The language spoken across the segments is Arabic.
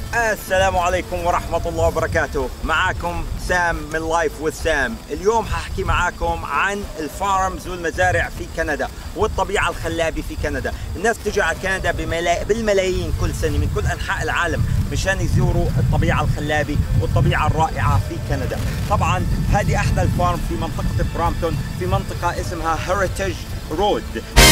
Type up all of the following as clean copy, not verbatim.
السلام عليكم ورحمة الله وبركاته. معاكم سام من لايف وذ سام. اليوم هحكي معاكم عن الفارمز والمزارع في كندا والطبيعة الخلابة في كندا. الناس بتجي على كندا بالملايين كل سنة من كل أنحاء العالم مشان يزوروا الطبيعة الخلابة والطبيعة الرائعة في كندا. طبعا هذه أحدى الفارم في منطقة برامبتون، في منطقة اسمها هيريتج رود.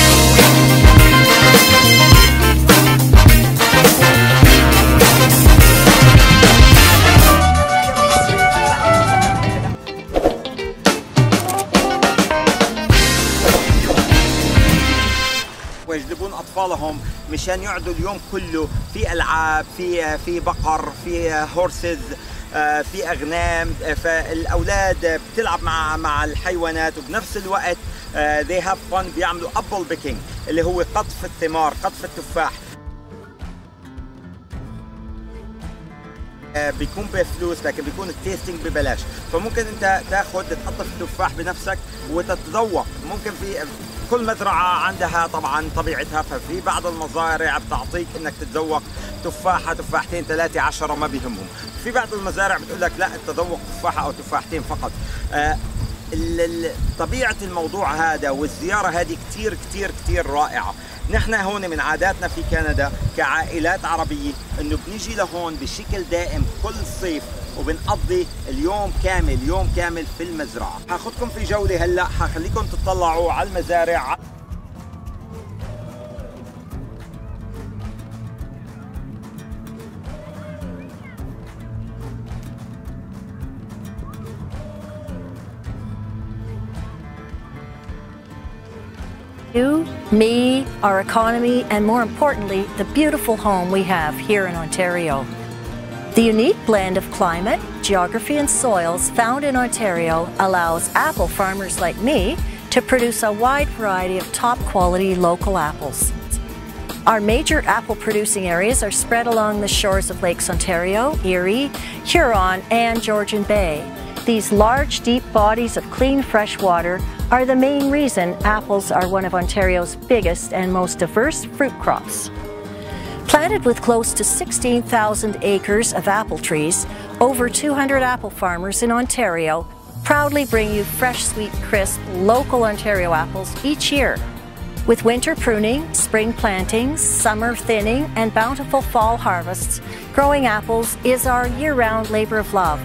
ويجلبون اطفالهم مشان يقعدوا اليوم كله في العاب، في بقر، في هورسز، في اغنام. فالاولاد بتلعب مع الحيوانات، وبنفس الوقت they have fun. بيعملوا ابل بيكينج اللي هو قطف الثمار، قطف التفاح. بيكون بفلوس لكن بيكون التيستينج ببلاش، فممكن انت تاخذ تقطف التفاح بنفسك وتتذوق. ممكن في كل مزرعة عندها طبعا طبيعتها، ففي بعض المزارع بتعطيك انك تتذوق تفاحة، تفاحتين، 3، 10 ما بيهمهم. في بعض المزارع بتقول لك لا، تذوق تفاحة او تفاحتين فقط. طبيعة الموضوع هذا والزيارة هذه كتير كتير كتير رائعة. نحن هون من عاداتنا في كندا كعائلات عربية انه بنيجي لهون بشكل دائم كل صيف، وبنقضي اليوم كامل، يوم كامل في المزرعة. هاخدكم في جولة هلا، هخليكم تطلعوا على المزارع. You, me, our economy, and more importantly, the beautiful home we have here in Ontario. The unique blend of climate, geography, and soils found in Ontario allows apple farmers like me to produce a wide variety of top-quality local apples. Our major apple-producing areas are spread along the shores of Lakes Ontario, Erie, Huron, and Georgian Bay. These large, deep bodies of clean, fresh water are the main reason apples are one of Ontario's biggest and most diverse fruit crops. Planted with close to 16,000 acres of apple trees, over 200 apple farmers in Ontario proudly bring you fresh, sweet, crisp, local Ontario apples each year. With winter pruning, spring plantings, summer thinning, and bountiful fall harvests, growing apples is our year-round labor of love.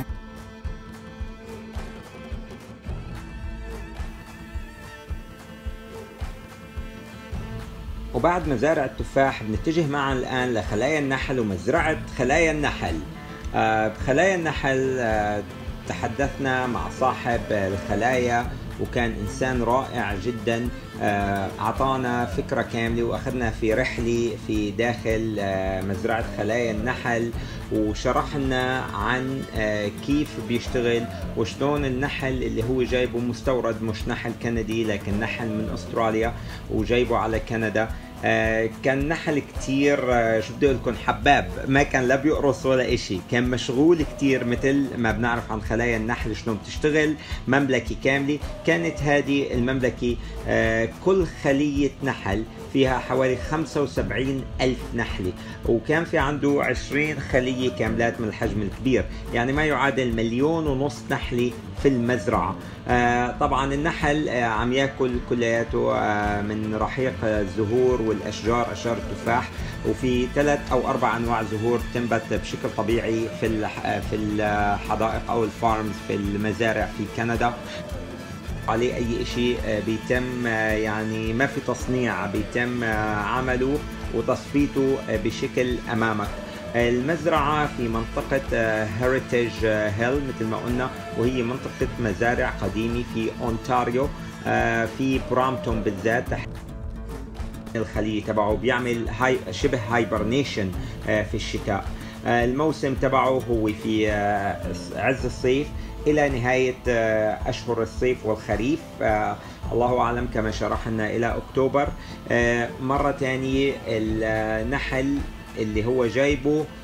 وبعد مزارع التفاح بنتجه معا الآن لخلايا النحل ومزرعة خلايا النحل. بخلايا النحل تحدثنا مع صاحب الخلايا، وكان إنسان رائع جدا. أعطانا فكرة كاملة وأخذنا في رحلة في داخل مزرعة خلايا النحل، وشرح لنا عن كيف بيشتغل وشلون النحل اللي هو جايبه مستورد، مش نحل كندي لكن نحل من أستراليا وجايبه على كندا. كان نحل كتير، شو بدي اقول لكم، حباب، ما كان لا بيقرص ولا اشي، كان مشغول كتير مثل ما بنعرف عن خلايا النحل شلون بتشتغل. مملكة كاملة كانت هذه المملكة، كل خلية نحل فيها حوالي 75 ألف نحلة، وكان في عنده 20 خلية كاملات من الحجم الكبير، يعني ما يعادل 1.5 مليون نحلة في المزرعة. طبعا النحل عم ياكل كلياته من رحيق الزهور والأشجار، أشجار التفاح، وفي 3 أو 4 أنواع زهور تنبت بشكل طبيعي في الحدائق أو الفارمز في المزارع في كندا. عليه أي شيء بيتم، يعني ما في تصنيع، بيتم عمله وتصفيته بشكل أمامك. المزرعة في منطقة هيريتج هيل مثل ما قلنا، وهي منطقة مزارع قديمة في أونتاريو، في برامبتون بالذات. الخلية تبعه بيعمل شبه هايبرنيشن في الشتاء. الموسم تبعه هو في عز الصيف إلى نهاية أشهر الصيف والخريف، الله أعلم كما شرحنا إلى أكتوبر. مرة تانية النحل اللي هو جايبه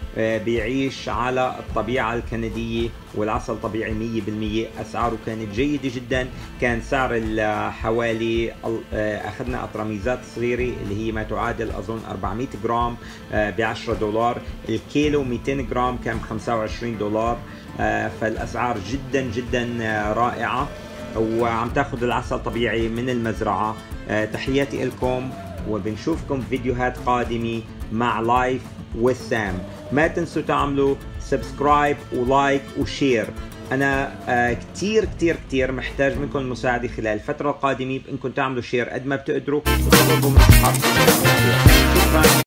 بيعيش على الطبيعة الكندية، والعسل طبيعي 100%. أسعاره كانت جيدة جدا، كان سعر حوالي أخذنا أطرميزات صغيرة اللي هي ما تعادل أظن 400 جرام ب$10. الكيلو 200 جرام كان $25. فالأسعار جدا جدا رائعة، وعم تاخذ العسل طبيعي من المزرعة. تحياتي لكم، وبنشوفكم فيديوهات قادمة مع لايف with Sam. ما تنسوا تعملوا سبسكرايب ولايك وشير. أنا كتير كتير كتير محتاج منكم المساعدة خلال الفترة القادمة، بإنكم تعملوا شير قد ما بتقدروا وتطلبوا من أصحابكم. شكرا.